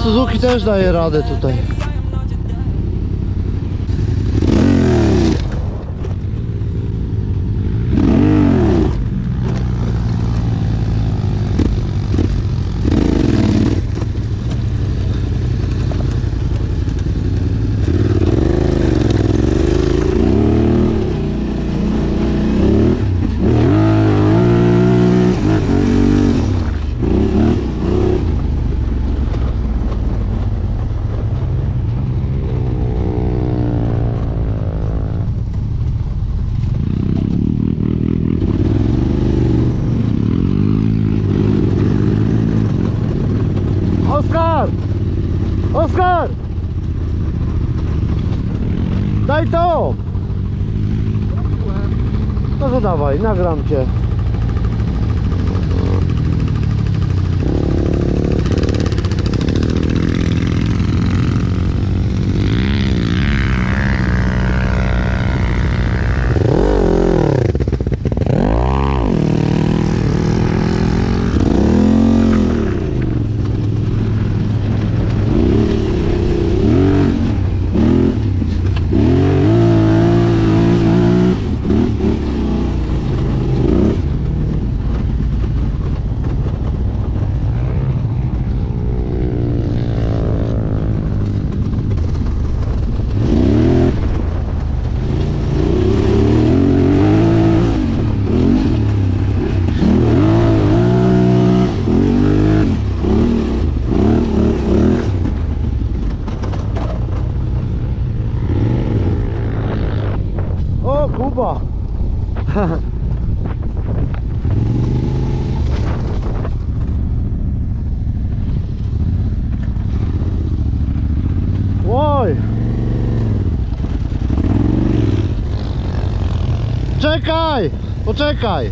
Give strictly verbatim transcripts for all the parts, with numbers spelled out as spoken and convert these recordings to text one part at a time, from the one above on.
Suzuki też daje radę tutaj. Oskar! Oskar! Daj to! No to dawaj, nagram cię. Kuba! Oj! Czekaj! Poczekaj!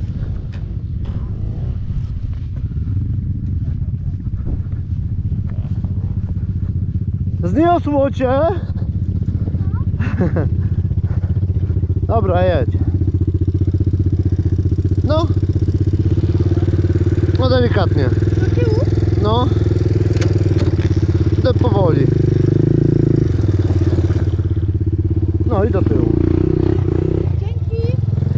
Zniosło cię? Dobra, jedź. No. No delikatnie. Do tyłu? No. Idę powoli. No i do tyłu. Dzięki.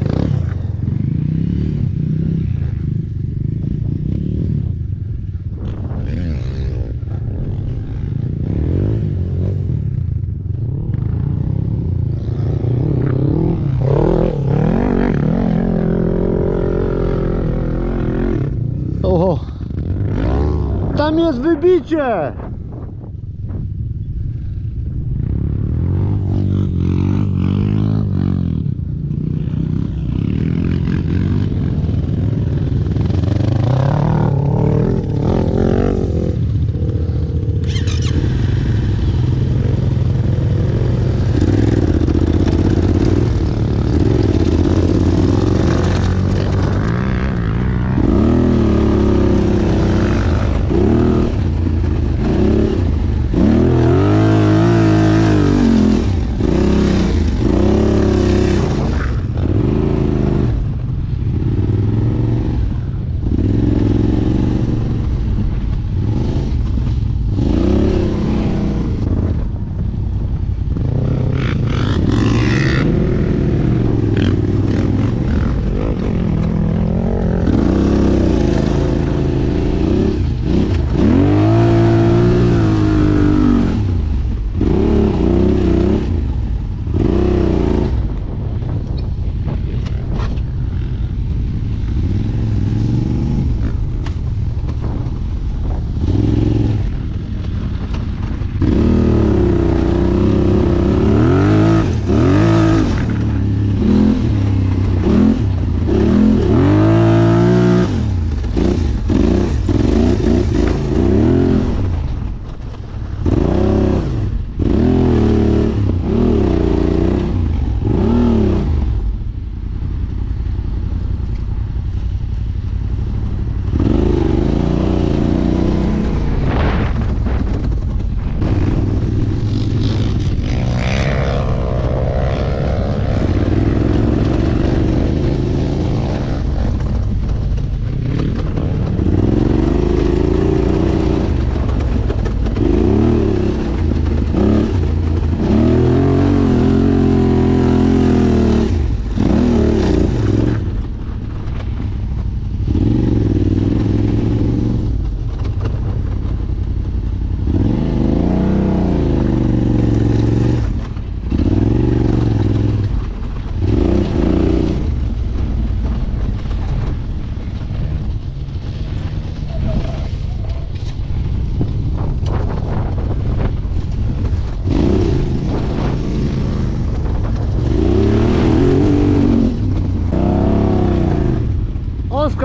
Oho. Tam jest wybicie!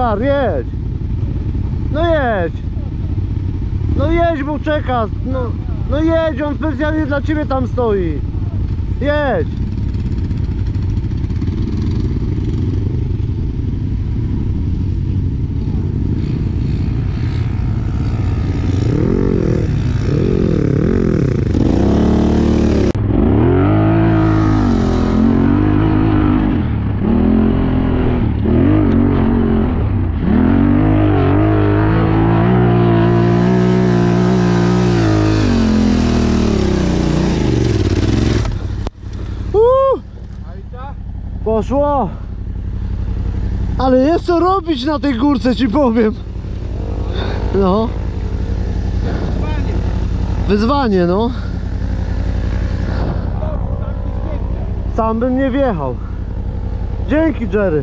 Cezar, jedź! No jedź! No jedź, bo czeka! No, no jedź, on specjalnie dla ciebie tam stoi! Jedź! Poszło! Ale jest co robić na tej górce, ci powiem. No. Wyzwanie, no. Sam bym nie wjechał. Dzięki, Jerry.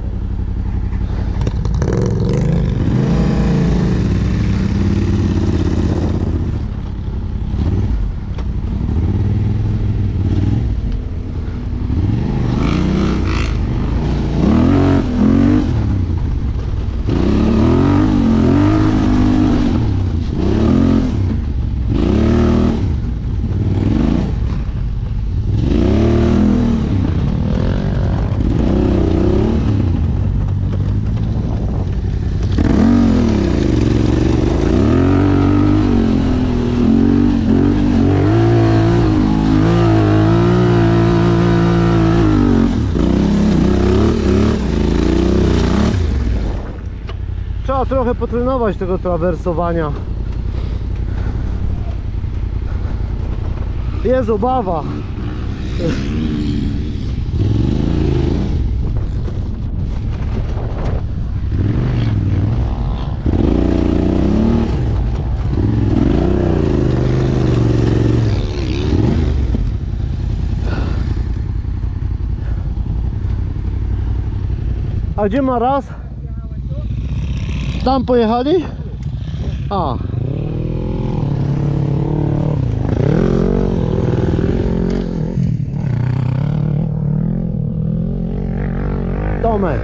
Trzeba trochę potrenować tego trawersowania. Jest obawa. A gdzie ma raz? Tam pojechali? A. Tomek.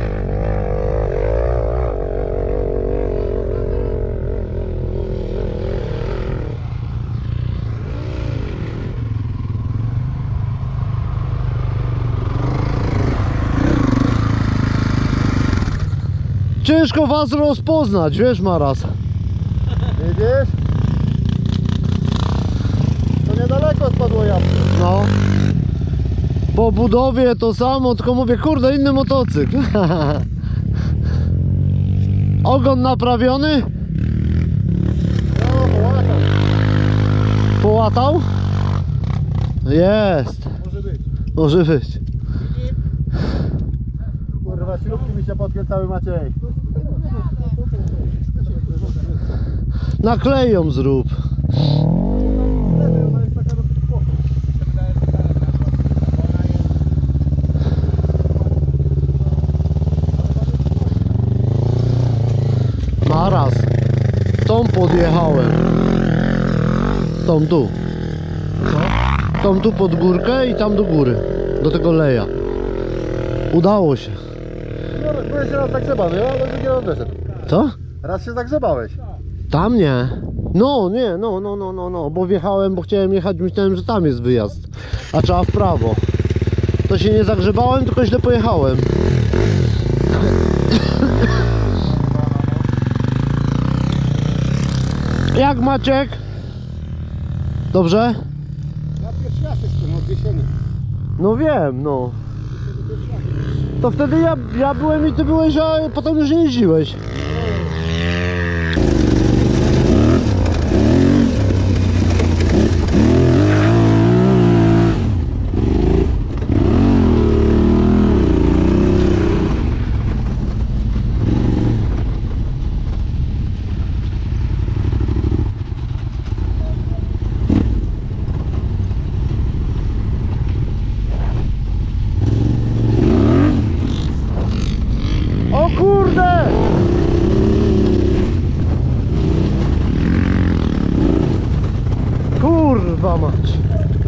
Ciężko was rozpoznać, wiesz, Maras. Widzisz? To niedaleko spadło jabłko. No. Po budowie to samo, tylko mówię, kurde, inny motocykl. Ogon naprawiony? No, połatał. Połatał? Jest. Może być. Może być. Kurwa, śrubki mi się podkręcały, Maciej. Nakleją zrób. Ona jest taka dosyć spoko. Maras. Tą podjechałem. Tą tu. Tą tu pod górkę i tam do góry. Do tego leja. Udało się. No, byłeś raz zagrzebany, ale drugi raz wyszedł. Co? Raz się zagrzebałeś. Tam nie. No, nie, no, no, no, no, no, bo wjechałem, bo chciałem jechać, myślałem, że tam jest wyjazd. A trzeba w prawo. To się nie zagrzebałem, tylko źle pojechałem. Jak Maciek? Dobrze? Ja pierwszy raz jestem odwiesiony. No wiem, no. To wtedy ja, ja byłem i ty byłeś, a potem już nie jeździłeś. O kurde! Kurwa mać!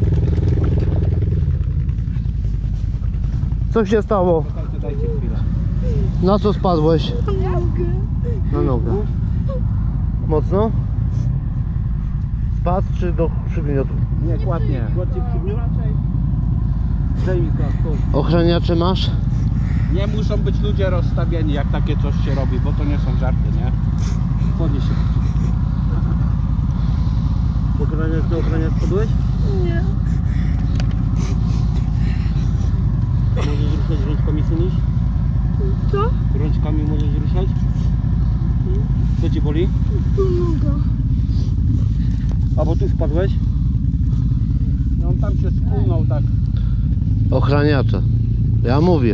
Co się stało? Dajcie chwilę. Na co spadłeś? Na nogę. Na nogę. Mocno? Spadł czy do przygniotу? Nie, kładnie. Kładnie przygniót. Zajmij go. Ochraniacze masz? Nie muszą być ludzie rozstawieni, jak takie coś się robi, bo to nie są żarty, nie? Podnieś się. Ochraniasz do ochraniasz spadłeś? Nie. Możesz ruszać rączkami syniś? Co? Rączkami możesz ruszać? Co ci boli? Tu noga. A bo tu spadłeś? No on tam się skulnął tak. Ochraniacze. Ja mówię.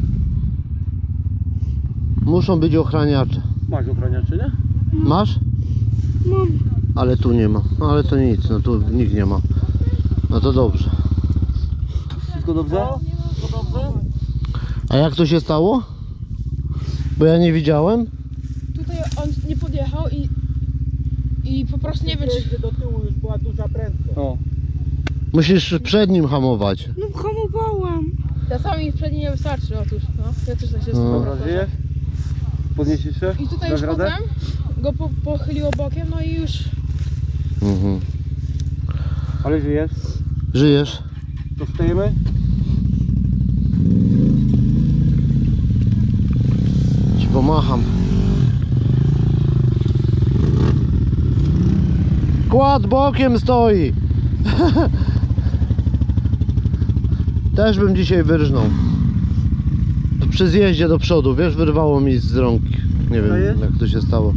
Muszą być ochraniacze. Masz ochraniaczy, nie? Masz? Mam. Ale tu nie ma. No ale to nic, no tu nikt nie ma. No to dobrze. Wszystko dobrze? Wszystko dobrze? A jak to się stało? Bo ja nie widziałem. Tutaj on nie podjechał i i po prostu nie wiem czy... do tyłu już była duża prędkość. O. Musisz przed nim hamować. No hamowałam. Czasami przedni nie wystarczy, otóż no. Ja też tak się No. Dobra, żyjesz? Podniesiesz się? I tutaj Dasz już radę? potem go po, pochyliło bokiem, no i już... Mhm. Ale żyjesz? Żyjesz? To wstajemy? Ci pomacham. Kład bokiem stoi. Też bym dzisiaj wyrżnął. Przy zjeździe do przodu, wiesz, wyrwało mi z rąk. Nie wiem Wstajesz? jak to się stało.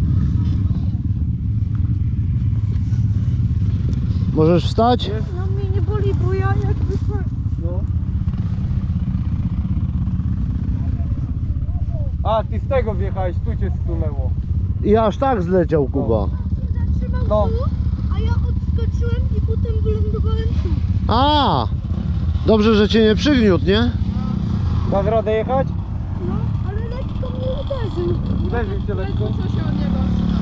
Możesz wstać? No mnie nie boli, bo ja jakby... No. A, ty z tego wjechałeś, tu cię stunęło. I aż tak zleciał Kuba. Zatrzymał No. tu, a ja odskoczyłem i potem wylądowałem tu. A! Dobrze, że cię nie przygniótł, nie? Dasz radę jechać? No, ale lekko mnie uderzył. Uderzył cię lekko. Co się od niego?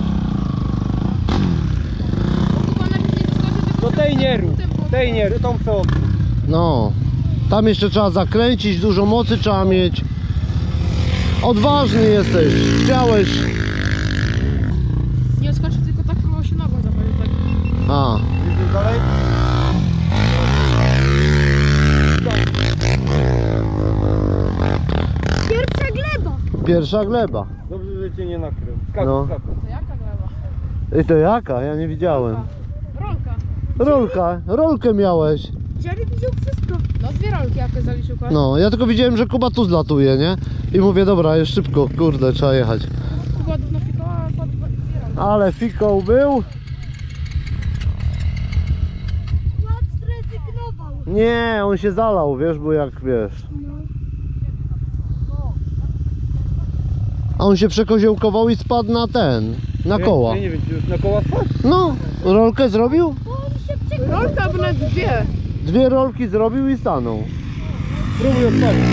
Bo chyba najpierw nie zaskoczy, tylko... Do tej nie rób, Tym, bo- tej nie rób, tą co. No. Tam jeszcze trzeba zakręcić, dużo mocy trzeba mieć. Odważny jesteś, chciałeś. Nie odskoczy, tylko tak próbował się nogą zabrać, tak. A, Jedziesz dalej? Pierwsza gleba. pierwsza gleba. Dobrze, że cię nie nakrył. Skakuj, No. skakuj. To jaka gleba? I to jaka? Ja nie widziałem. Rolka. Rolka, rolkę miałeś. Jerry widział wszystko. No dwie rolki jakie zaliczył kład. No, ja tylko widziałem, że Kuba tu zlatuje, nie? I mówię, dobra, jest szybko, kurde, trzeba jechać. Kuba na fikoła, a kład dwie rolki. Ale fikoł był. Kład zrezygnował. Nie, on się zalał, wiesz, bo jak wiesz. A on się przekoziołkował i spadł na ten, na koła. Ja nie wiem, czy już na koła spadł? No, rolkę zrobił? Bo on się przekonał. Rolka by na dwie. Dwie rolki zrobił i stanął. Spróbuj odpalić.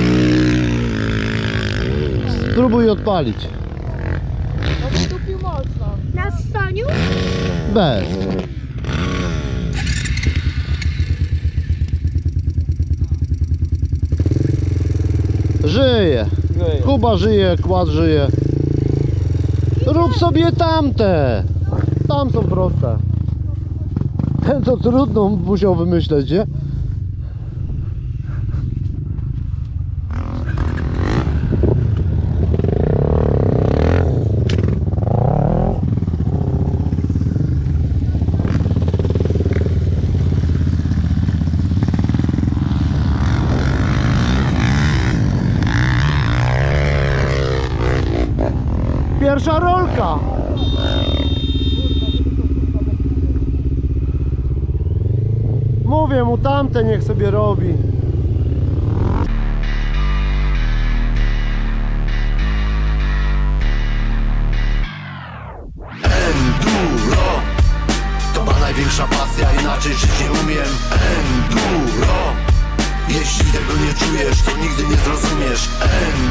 Spróbuj odpalić. No wystupił mocno. Na staniu? Bez. Żyje. Żyje. Kuba żyje, kład żyje. Rób sobie tamte. Tam są proste. Ten to trudno musiał wymyśleć, nie? Pierwsza rolka. Mówię mu, tamte niech sobie robi. Enduro to ma największa pasja, inaczej żyć nie umiem. Enduro, jeśli tego nie czujesz, to nigdy nie zrozumiesz. Enduro